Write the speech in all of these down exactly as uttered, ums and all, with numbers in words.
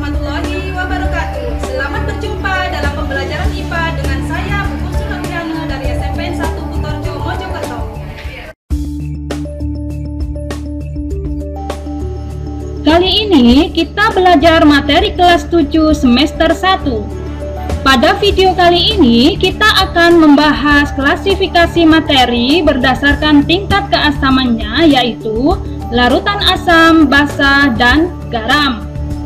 warahmatullahi wabarakatuh. Selamat berjumpa dalam pembelajaran I P A dengan saya Bu Kusur Nurdiana dari S M P N satu Butorjo, Mojokerto. Kali ini kita belajar materi kelas tujuh semester satu. Pada video kali ini kita akan membahas klasifikasi materi berdasarkan tingkat keasamannya, yaitu larutan asam, basa, dan garam.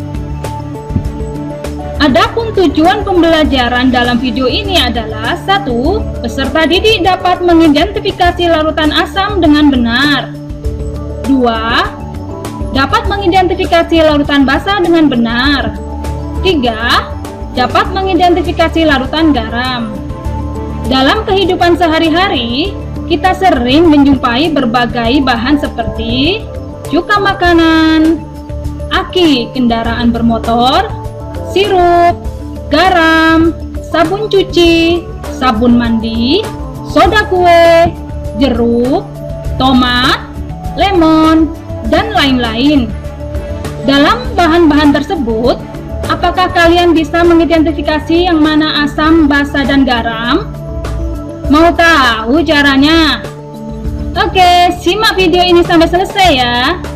Adapun tujuan pembelajaran dalam video ini adalah satu. Peserta didik dapat mengidentifikasi larutan asam dengan benar. Dua. Dapat mengidentifikasi larutan basa dengan benar. Tiga. Dapat mengidentifikasi larutan garam. Dalam kehidupan sehari-hari, kita sering menjumpai berbagai bahan seperti cuka makanan, aki kendaraan bermotor, sirup, garam, sabun cuci, sabun mandi, soda kue, jeruk, tomat, lemon, dan lain-lain. Dalam bahan-bahan tersebut, apakah kalian bisa mengidentifikasi yang mana asam, basa, dan garam? Mau tahu caranya? Oke, simak video ini sampai selesai ya.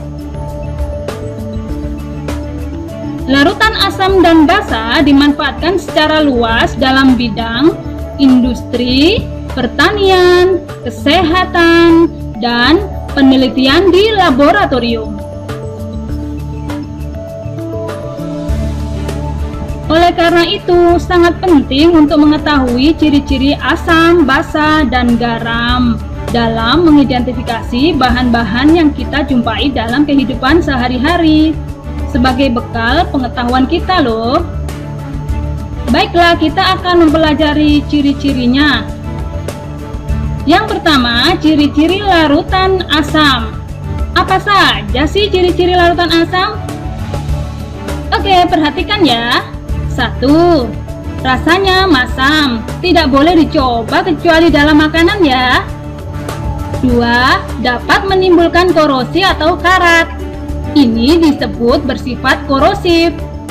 Larutan asam dan basa dimanfaatkan secara luas dalam bidang industri, pertanian, kesehatan, dan penelitian di laboratorium. Oleh karena itu, sangat penting untuk mengetahui ciri-ciri asam, basa, dan garam dalam mengidentifikasi bahan-bahan yang kita jumpai dalam kehidupan sehari-hari, sebagai bekal pengetahuan kita loh. Baiklah, kita akan mempelajari ciri-cirinya. Yang pertama, ciri-ciri larutan asam. Apa saja sih ciri-ciri larutan asam? Oke, perhatikan ya. Satu, rasanya masam, tidak boleh dicoba kecuali dalam makanan ya. Dua, dapat menimbulkan korosi atau karat. Ini disebut bersifat korosif.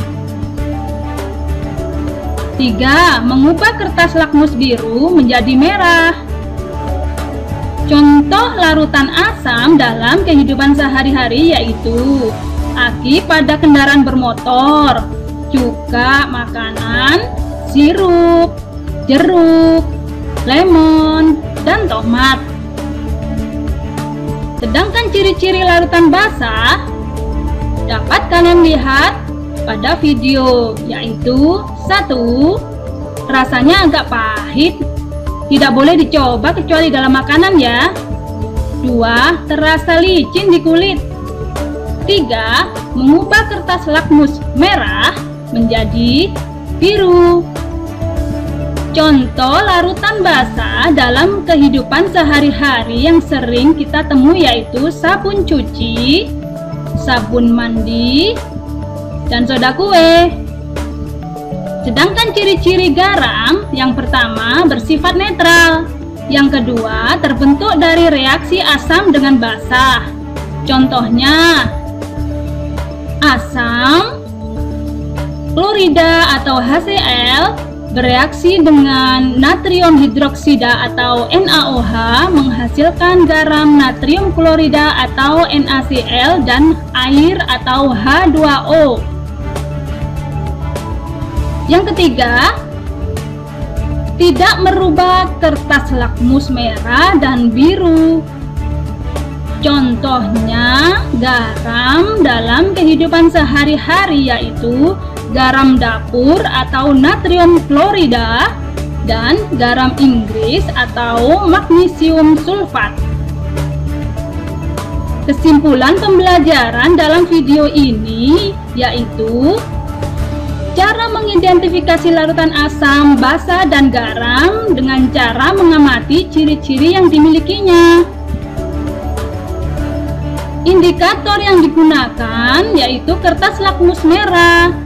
Tiga, mengubah kertas lakmus biru menjadi merah. Contoh larutan asam dalam kehidupan sehari-hari yaitu aki pada kendaraan bermotor, cuka makanan, sirup, jeruk, lemon, dan tomat. Sedangkan ciri-ciri larutan basa dapat kalian lihat pada video, yaitu satu. Rasanya agak pahit, tidak boleh dicoba kecuali dalam makanan ya. Dua, terasa licin di kulit. Tiga, mengubah kertas lakmus merah menjadi biru. Contoh larutan basa dalam kehidupan sehari-hari yang sering kita temui yaitu sabun cuci, sabun mandi, dan soda kue. Sedangkan ciri-ciri garam, yang pertama bersifat netral, yang kedua terbentuk dari reaksi asam dengan basa. Contohnya, asam klorida atau H C l bereaksi dengan natrium hidroksida atau N A O H menghasilkan garam natrium klorida atau N A C L dan air atau H dua O. Yang ketiga, tidak merubah kertas lakmus merah dan biru. Contohnya garam dalam kehidupan sehari-hari yaitu garam dapur atau natrium klorida dan garam Inggris atau magnesium sulfat. Kesimpulan pembelajaran dalam video ini yaitu cara mengidentifikasi larutan asam, basa, dan garam dengan cara mengamati ciri-ciri yang dimilikinya. Indikator yang digunakan yaitu kertas lakmus merah.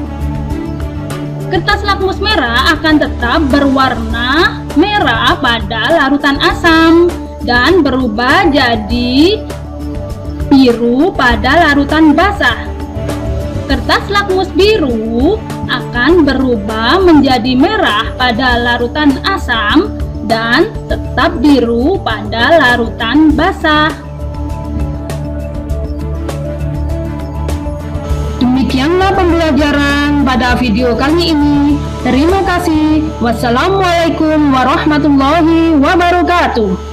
Kertas lakmus merah akan tetap berwarna merah pada larutan asam dan berubah jadi biru pada larutan basah. Kertas lakmus biru akan berubah menjadi merah pada larutan asam dan tetap biru pada larutan basah. Demikianlah pembelajaran pada video kali ini. Terima kasih. Wassalamualaikum warahmatullahi wabarakatuh.